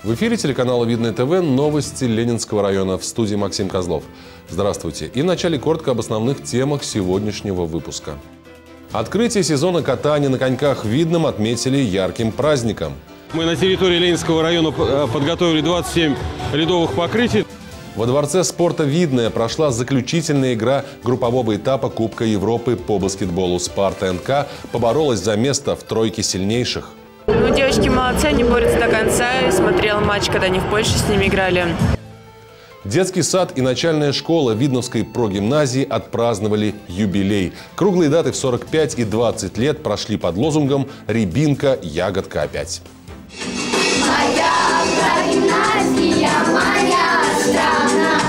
В эфире телеканала «Видное ТВ» новости Ленинского района. В студии Максим Козлов. Здравствуйте. И вначале коротко об основных темах сегодняшнего выпуска. Открытие сезона катания на коньках в Видном отметили ярким праздником. Мы на территории Ленинского района подготовили 27 ледовых покрытий. Во Дворце спорта «Видное» прошла заключительная игра группового этапа Кубка Европы по баскетболу. «Спарта НК» поборолась за место в тройке сильнейших. Девочки молодцы, они борются до конца. Я смотрела матч, когда они в Польше с ними играли. Детский сад и начальная школа Видновской прогимназии отпраздновали юбилей. Круглые даты в 45 и 20 лет прошли под лозунгом «Рябинка, ягодка опять». Моя прогимназия, моя страна,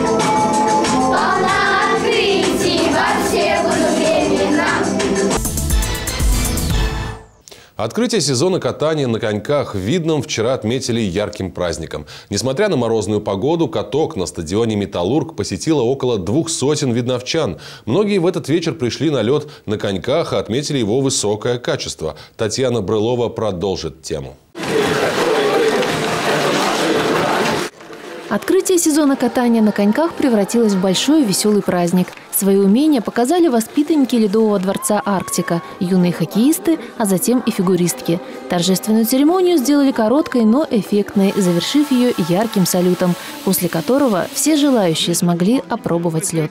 полна открытий во все времена. Открытие сезона катания на коньках в Видном вчера отметили ярким праздником. Несмотря на морозную погоду, каток на стадионе «Металлург» посетило около 200 видновчан. Многие в этот вечер пришли на лед на коньках и отметили его высокое качество. Татьяна Брылова продолжит тему. Открытие сезона катания на коньках превратилось в большой веселый праздник. Свои умения показали воспитанники Ледового дворца «Арктика», юные хоккеисты, а затем и фигуристки. Торжественную церемонию сделали короткой, но эффектной, завершив ее ярким салютом, после которого все желающие смогли опробовать лед.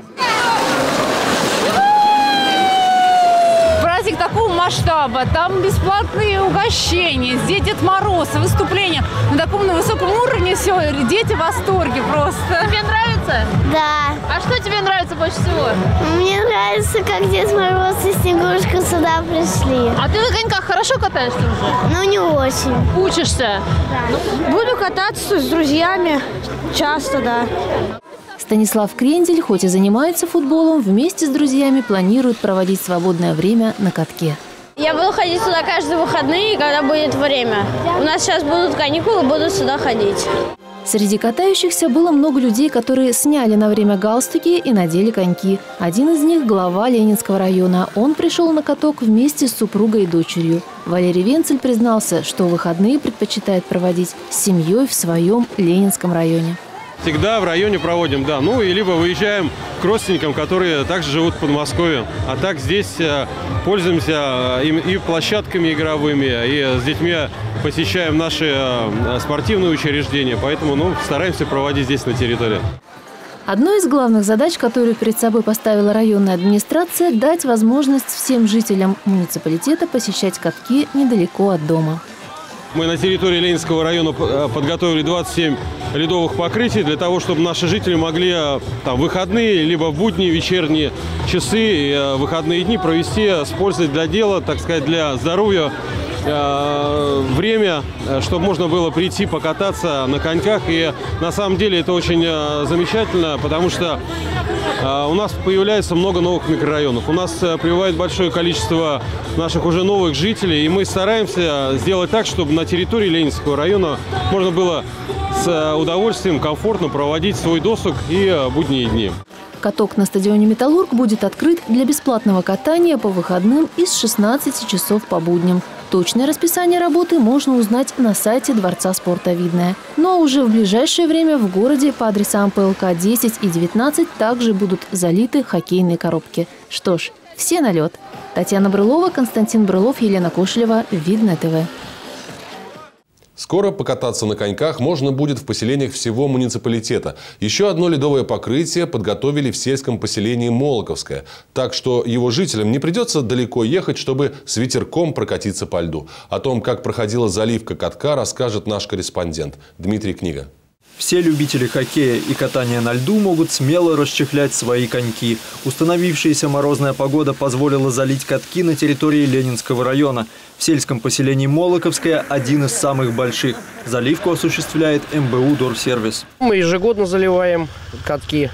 Праздник такого масштаба, там бесплатные угощения, здесь Дед Мороз, выступления на таком высоком уровне, все, дети в восторге просто. Тебе нравится? Да. А что тебе нравится больше всего? Мне нравится, как Дед Мороз и Снегурочка сюда пришли. А ты на коньках хорошо катаешься уже? Ну, не очень. Учишься? Да. Буду кататься с друзьями часто, да. Станислав Крендель, хоть и занимается футболом, вместе с друзьями планирует проводить свободное время на катке. Я буду ходить сюда каждые выходные, когда будет время. У нас сейчас будут каникулы, буду сюда ходить. Среди катающихся было много людей, которые сняли на время галстуки и надели коньки. Один из них – глава Ленинского района. Он пришел на каток вместе с супругой и дочерью. Валерий Венцель признался, что выходные предпочитает проводить с семьей в своем Ленинском районе. Всегда в районе проводим, да. Ну и либо выезжаем к родственникам, которые также живут в Подмосковье. А так здесь пользуемся и площадками игровыми, и с детьми посещаем наши спортивные учреждения. Поэтому стараемся проводить здесь на территории. Одной из главных задач, которую перед собой поставила районная администрация – дать возможность всем жителям муниципалитета посещать катки недалеко от дома. Мы на территории Ленинского района подготовили 27 ледовых покрытий для того, чтобы наши жители могли выходные, либо в будние, вечерние часы, выходные дни провести с пользой для дела, так сказать, для здоровья, время, чтобы можно было прийти покататься на коньках. И на самом деле это очень замечательно, потому что у нас появляется много новых микрорайонов. У нас прибывает большое количество наших уже новых жителей. И мы стараемся сделать так, чтобы на территории Ленинского района можно было с удовольствием, комфортно проводить свой досуг и будние дни. Каток на стадионе «Металлург» будет открыт для бесплатного катания по выходным и с 16 часов по будням. Точное расписание работы можно узнать на сайте Дворца спорта «Видное». Но уже в ближайшее время в городе по адресам ПЛК 10 и 19 также будут залиты хоккейные коробки. Что ж, все на лед. Татьяна Брылова, Константин Брылов, Елена Кошелева. Видное ТВ. Скоро покататься на коньках можно будет в поселениях всего муниципалитета. Еще одно ледовое покрытие подготовили в сельском поселении Молоковское. Так что его жителям не придется далеко ехать, чтобы с ветерком прокатиться по льду. О том, как проходила заливка катка, расскажет наш корреспондент Дмитрий Книга. Все любители хоккея и катания на льду могут смело расчехлять свои коньки. Установившаяся морозная погода позволила залить катки на территории Ленинского района. В сельском поселении Молоковское один из самых больших. Заливку осуществляет МБУ «Дорсервис». Мы ежегодно заливаем катки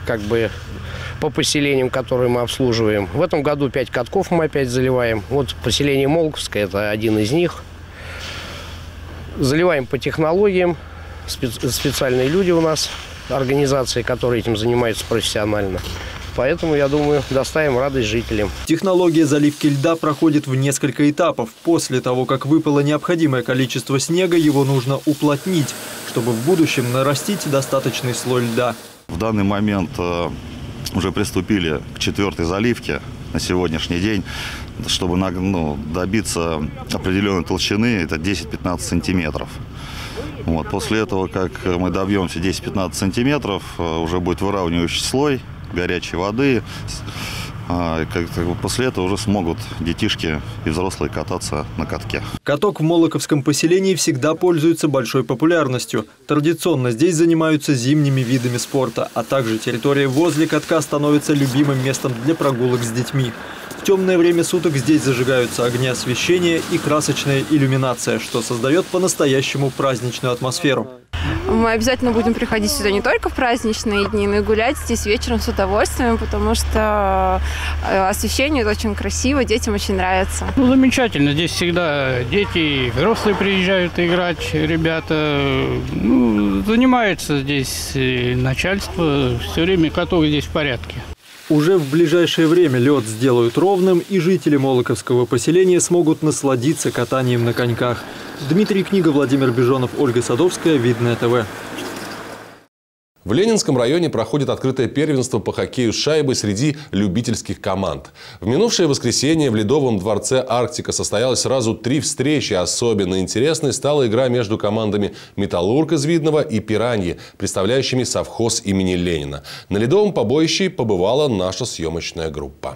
по поселениям, которые мы обслуживаем. В этом году 5 катков мы опять заливаем. Вот поселение Молоковское – это один из них. Заливаем по технологиям. Специальные люди у нас организации, которые этим занимаются профессионально. Поэтому, я думаю, доставим радость жителям. Технология заливки льда проходит в несколько этапов. После того, как выпало необходимое количество снега, его нужно уплотнить, чтобы в будущем нарастить достаточный слой льда. В данный момент уже приступили к 4-й заливке на сегодняшний день, чтобы добиться определенной толщины, это 10-15 сантиметров. Вот. После этого, как мы добьемся 10-15 сантиметров, уже будет выравнивающий слой горячей воды. После этого уже смогут детишки и взрослые кататься на катке. Каток в Молоковском поселении всегда пользуется большой популярностью. Традиционно здесь занимаются зимними видами спорта, а также территория возле катка становится любимым местом для прогулок с детьми. В темное время суток здесь зажигаются огни освещения и красочная иллюминация, что создает по-настоящему праздничную атмосферу. Мы обязательно будем приходить сюда не только в праздничные дни, но и гулять здесь вечером с удовольствием, потому что освещение очень красиво, детям очень нравится. Замечательно. Здесь всегда дети, взрослые приезжают играть, ребята. Занимаются здесь начальство. Все время каток здесь в порядке. Уже в ближайшее время лед сделают ровным, и жители Молоковского поселения смогут насладиться катанием на коньках. Дмитрий Книга, Владимир Бежонов, Ольга Садовская, Видное ТВ. В Ленинском районе проходит открытое первенство по хоккею с шайбой среди любительских команд. В минувшее воскресенье в Ледовом дворце «Арктика» состоялось сразу 3 встречи. Особенно интересной стала игра между командами «Металлург» из Видного и «Пираньи», представляющими совхоз имени Ленина. На ледовом побоище побывала наша съемочная группа.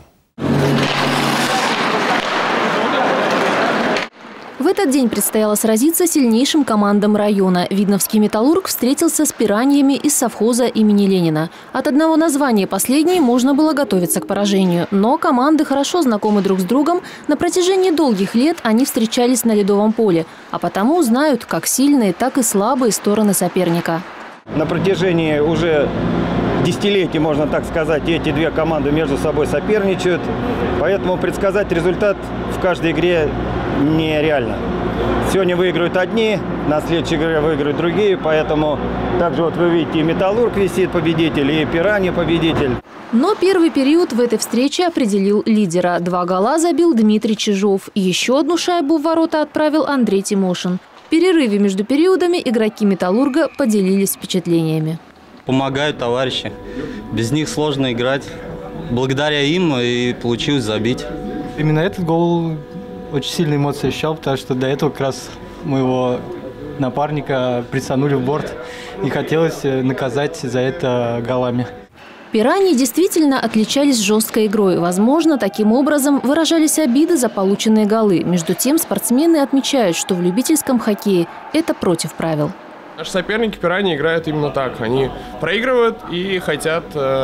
В этот день предстояло сразиться сильнейшим командам района. Видновский «Металлург» встретился с «Пираньями» из совхоза имени Ленина. От одного названия последней можно было готовиться к поражению. Но команды хорошо знакомы друг с другом. На протяжении долгих лет они встречались на ледовом поле. А потому знают как сильные, так и слабые стороны соперника. На протяжении уже десятилетий, можно так сказать, эти две команды между собой соперничают. Поэтому предсказать результат в каждой игре нереально. Сегодня выиграют одни, на следующей игре выиграют другие. Поэтому также вот вы видите, и «Металлург» висит победитель, и «Пираньи» победитель. Но первый период в этой встрече определил лидера. 2 гола забил Дмитрий Чижов. Еще одну шайбу в ворота отправил Андрей Тимошин. В перерыве между периодами игроки «Металлурга» поделились впечатлениями. Помогают товарищи. Без них сложно играть. Благодаря им и получилось забить. Именно этот гол очень сильные эмоции ощущал, потому что до этого как раз моего напарника присанули в борт. И хотелось наказать за это голами. «Пираньи» действительно отличались жесткой игрой. Возможно, таким образом выражались обиды за полученные голы. Между тем, спортсмены отмечают, что в любительском хоккее это против правил. Наши соперники «Пираньи» играют именно так. Они проигрывают и хотят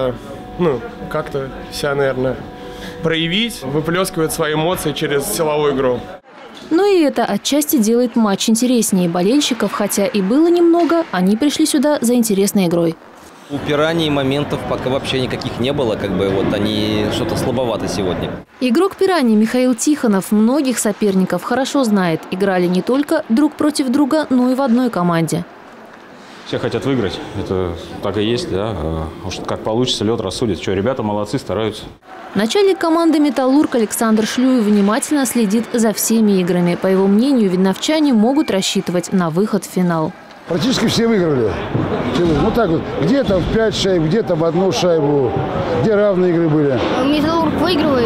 как-то себя, наверное, проявить, выплескивают свои эмоции через силовую игру. Но и это отчасти делает матч интереснее. Болельщиков, хотя и было немного, они пришли сюда за интересной игрой. У «Пираний» моментов пока вообще никаких не было, они что-то слабовато сегодня. Игрок «Пираний» Михаил Тихонов многих соперников хорошо знает. Играли не только друг против друга, но и в одной команде. Все хотят выиграть, это так и есть, да. Уж как получится, лед рассудит. Что, ребята молодцы, стараются. Начальник команды «Металлург» Александр Шлюев внимательно следит за всеми играми. По его мнению, видновчане могут рассчитывать на выход в финал. Практически все выиграли. Так вот, где-то в 5 шайб, где-то в 1 шайбу, где равные игры были. «Металлург» выигрывает,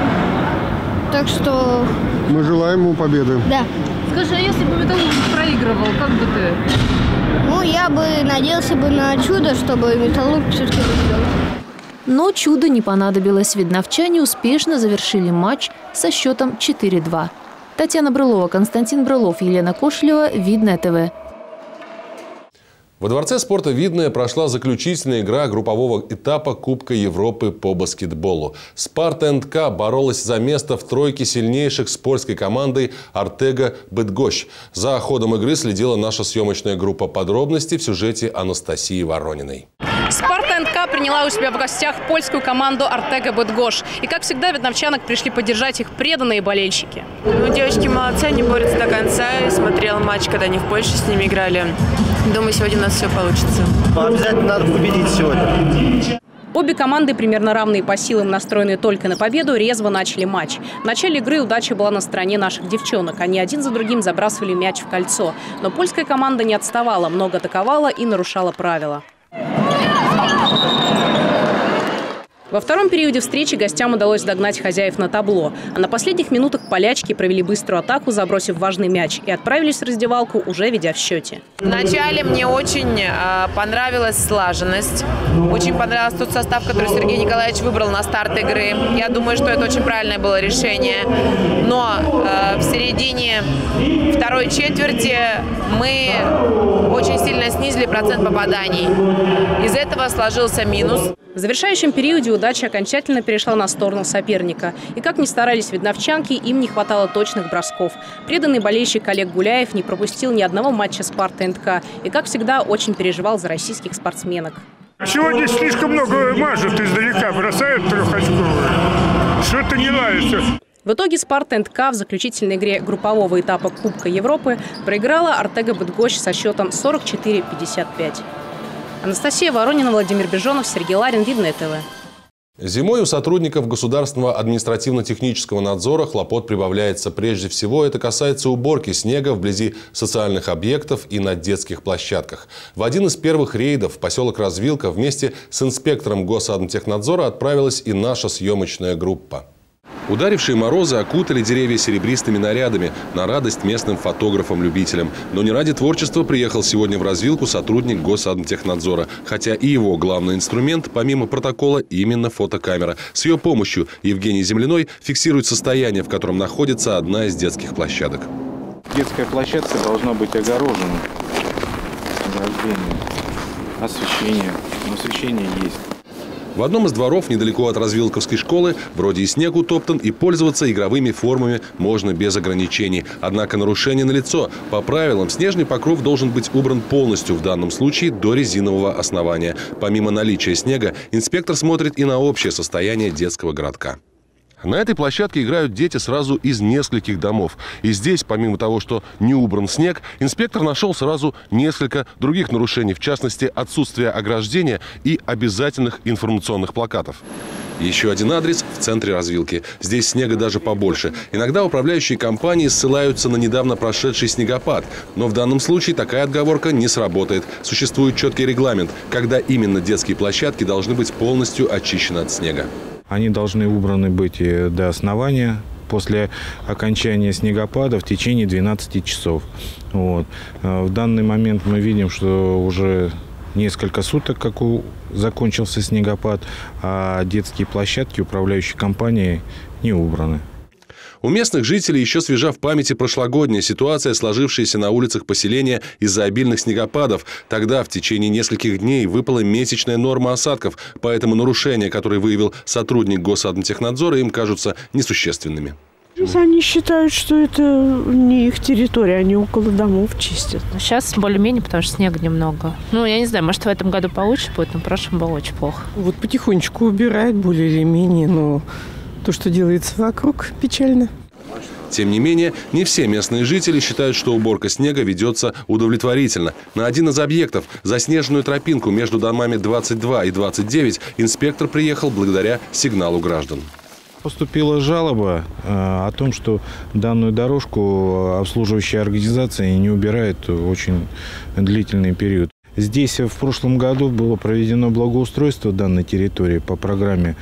так что... Мы желаем ему победы. Да. Скажи, а если бы «Металлург» проигрывал, как бы ты? Я бы надеялся на чудо, чтобы «Металлург» все-таки выиграл. Но чудо не понадобилось. Видновчане успешно завершили матч со счетом 4-2. Татьяна Брылова, Константин Брылов, Елена Кошелева, Видное ТВ. Во Дворце спорта «Видное» прошла заключительная игра группового этапа Кубка Европы по баскетболу. «Спарта НК» боролась за место в тройке сильнейших с польской командой «Артега Быдгощ». За ходом игры следила наша съемочная группа. Подробности в сюжете Анастасии Ворониной. «Спарта НК» приняла у себя в гостях польскую команду «Артега Быдгош». И, как всегда, видновчанок пришли поддержать их преданные болельщики. Ну, девочки молодцы, они борются до конца. Я смотрела матч, когда они в Польше с ними играли. Думаю, сегодня у нас все получится. Обязательно надо победить сегодня. Обе команды, примерно равные по силам, настроенные только на победу, резво начали матч. В начале игры удача была на стороне наших девчонок. Они один за другим забрасывали мяч в кольцо. Но польская команда не отставала, много атаковала и нарушала правила. Во втором периоде встречи гостям удалось догнать хозяев на табло. А на последних минутах полячки провели быструю атаку, забросив важный мяч, и отправились в раздевалку, уже ведя в счете. Вначале мне очень понравилась слаженность. Очень понравился тот состав, который Сергей Николаевич выбрал на старт игры. Я думаю, что это очень правильное было решение. Но в середине второй четверти мы очень сильно снизили процент попаданий. Из этого сложился минус. В завершающем периоде удача окончательно перешла на сторону соперника. И как ни старались видновчанки, им не хватало точных бросков. Преданный болельщик Олег Гуляев не пропустил ни одного матча «Спарта НК» и, как всегда, очень переживал за российских спортсменок. Сегодня слишком много мажут издалека, бросают трехочковые. Что-то не нравится. В итоге «Спарта НК» в заключительной игре группового этапа Кубка Европы проиграла «Артега Быдгош» со счетом 44-55. Анастасия Воронина, Владимир Бежонов, Сергей Ларин, Видное ТВ. Зимой у сотрудников Государственного административно-технического надзора хлопот прибавляется. Прежде всего, это касается уборки снега вблизи социальных объектов и на детских площадках. В один из первых рейдов в поселок Развилка вместе с инспектором Госадмтехнадзора отправилась и наша съемочная группа. Ударившие морозы окутали деревья серебристыми нарядами на радость местным фотографам-любителям. Но не ради творчества приехал сегодня в Развилку сотрудник Госадмтехнадзора. Хотя и его главный инструмент, помимо протокола, именно фотокамера. С ее помощью Евгений Земляной фиксирует состояние, в котором находится одна из детских площадок. Детская площадка должна быть огорожена. Освещение. Освещение есть. В одном из дворов недалеко от Развилковской школы вроде и снег утоптан, и пользоваться игровыми формами можно без ограничений. Однако нарушение налицо. По правилам, снежный покров должен быть убран полностью, в данном случае до резинового основания. Помимо наличия снега, инспектор смотрит и на общее состояние детского городка. На этой площадке играют дети сразу из нескольких домов. И здесь, помимо того, что не убран снег, инспектор нашел сразу несколько других нарушений. В частности, отсутствие ограждения и обязательных информационных плакатов. Еще один адрес в центре Развилки. Здесь снега даже побольше. Иногда управляющие компании ссылаются на недавно прошедший снегопад. Но в данном случае такая отговорка не сработает. Существует четкий регламент, когда именно детские площадки должны быть полностью очищены от снега. Они должны убраны быть до основания после окончания снегопада в течение 12 часов. Вот. В данный момент мы видим, что уже несколько суток, как закончился снегопад, а детские площадки управляющей компании не убраны. У местных жителей еще свежа в памяти прошлогодняя ситуация, сложившаяся на улицах поселения из-за обильных снегопадов. Тогда в течение нескольких дней выпала месячная норма осадков, поэтому нарушения, которые выявил сотрудник Госадмтехнадзора, им кажутся несущественными. Они считают, что это не их территория, они около домов чистят. Сейчас более-менее, потому что снега немного. Ну, я не знаю, может, в этом году получше будет, но в прошлом было очень плохо. Вот потихонечку убирают более или менее, но то, что делается вокруг, печально. Тем не менее, не все местные жители считают, что уборка снега ведется удовлетворительно. На один из объектов, заснеженную тропинку между домами 22 и 29, инспектор приехал благодаря сигналу граждан. Поступила жалоба о том, что данную дорожку обслуживающая организация не убирает очень длительный период. Здесь в прошлом году было проведено благоустройство данной территории по программе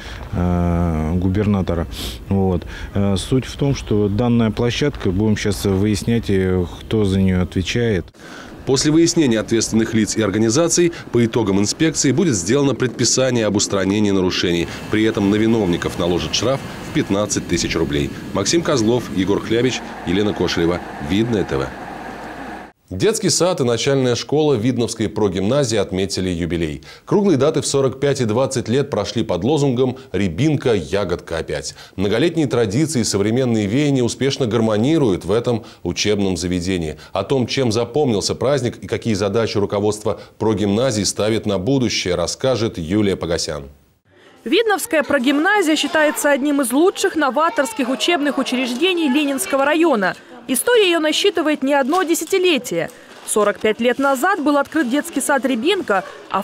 губернатора. Вот. Суть в том, что данная площадка, будем сейчас выяснять, кто за нее отвечает. После выяснения ответственных лиц и организаций по итогам инспекции будет сделано предписание об устранении нарушений. При этом на виновников наложат штраф в 15 тысяч рублей. Максим Козлов, Егор Хлябич, Елена Кошелева. Видное ТВ. Детский сад и начальная школа Видновской прогимназии отметили юбилей. Круглые даты в 45 и 20 лет прошли под лозунгом «Рябинка, ягодка опять». Многолетние традиции и современные веяния успешно гармонируют в этом учебном заведении. О том, чем запомнился праздник и какие задачи руководство прогимназии ставит на будущее, расскажет Юлия Погосян. Видновская прогимназия считается одним из лучших новаторских учебных учреждений Ленинского района. История ее насчитывает не одно десятилетие. 45 лет назад был открыт детский сад «Рябинка», а в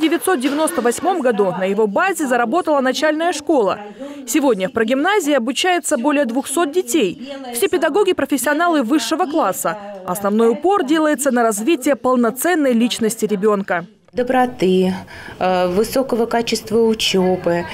1998 году на его базе заработала начальная школа. Сегодня в прогимназии обучается более 200 детей. Все педагоги – профессионалы высшего класса. Основной упор делается на развитие полноценной личности ребенка. Доброты, высокого качества учебы,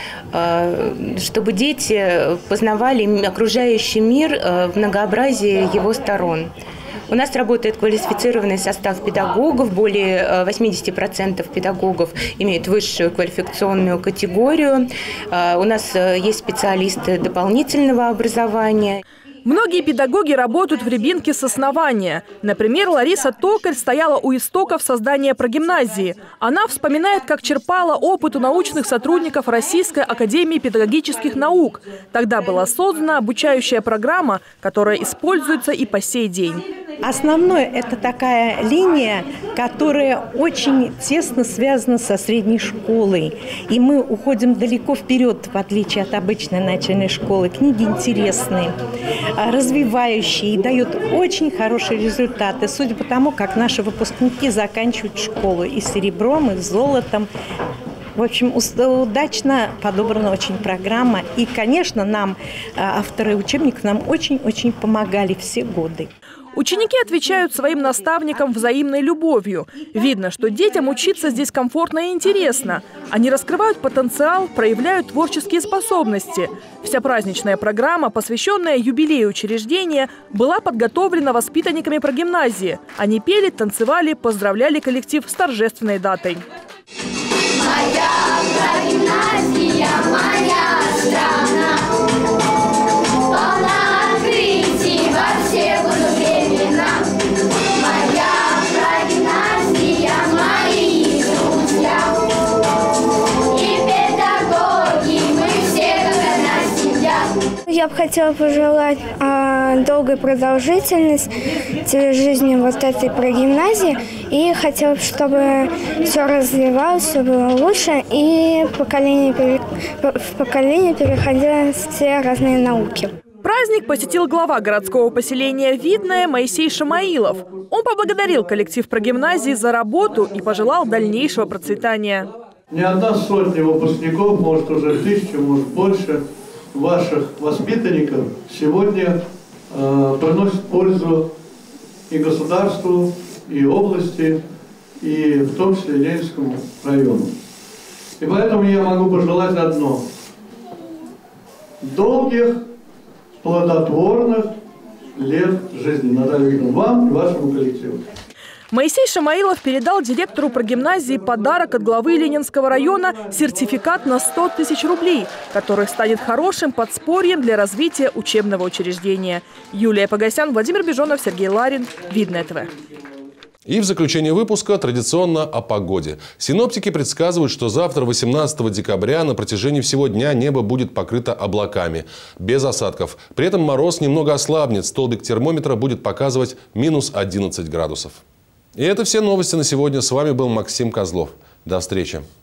чтобы дети познавали окружающий мир в многообразии его сторон. У нас работает квалифицированный состав педагогов, более 80% педагогов имеют высшую квалификационную категорию. У нас есть специалисты дополнительного образования. Многие педагоги работают в Рябинке с основания. Например, Лариса Токарь стояла у истоков создания прогимназии. Она вспоминает, как черпала опыт у научных сотрудников Российской академии педагогических наук. Тогда была создана обучающая программа, которая используется и по сей день. Основное – это такая линия, которая очень тесно связана со средней школой. И мы уходим далеко вперед, в отличие от обычной начальной школы. Книги интересные, развивающие, и дают очень хорошие результаты. Судя по тому, как наши выпускники заканчивают школу и серебром, и золотом. В общем, удачно подобрана очень программа. И, конечно, нам, авторы учебников, нам очень-очень помогали все годы. Ученики отвечают своим наставникам взаимной любовью. Видно, что детям учиться здесь комфортно и интересно. Они раскрывают потенциал, проявляют творческие способности. Вся праздничная программа, посвященная юбилею учреждения, была подготовлена воспитанниками прогимназии. Они пели, танцевали, поздравляли коллектив с торжественной датой. Моя прогимназия, моя страна, полна открытий во все времена. Моя прогимназия, мои друзья и педагоги, мы все как одна семья. Я бы хотела пожелать долгой продолжительности жизни вот этой прогимназии. И хотела бы, чтобы все развивалось, все было лучше, и в поколение переходили все разные науки. Праздник посетил глава городского поселения Видное Моисей Шамаилов. Он поблагодарил коллектив прогимназии за работу и пожелал дальнейшего процветания. Не одна сотня выпускников, может уже 1000, может больше, ваших воспитанников сегодня приносит пользу и государству, и области, и в том числе Ленинскому району. И поэтому я могу пожелать одно: долгих, плодотворных лет жизни, Наталья Викторовна, вам и вашему коллективу. Моисей Шамаилов передал директору прогимназии подарок от главы Ленинского района – сертификат на 100 тысяч рублей, который станет хорошим подспорьем для развития учебного учреждения. Юлия Погосян, Владимир Бежонов, Сергей Ларин. Видное ТВ. И в заключение выпуска традиционно о погоде. Синоптики предсказывают, что завтра, 18 декабря, на протяжении всего дня небо будет покрыто облаками, без осадков. При этом мороз немного ослабнет, столбик термометра будет показывать минус 11 градусов. И это все новости на сегодня. С вами был Максим Козлов. До встречи.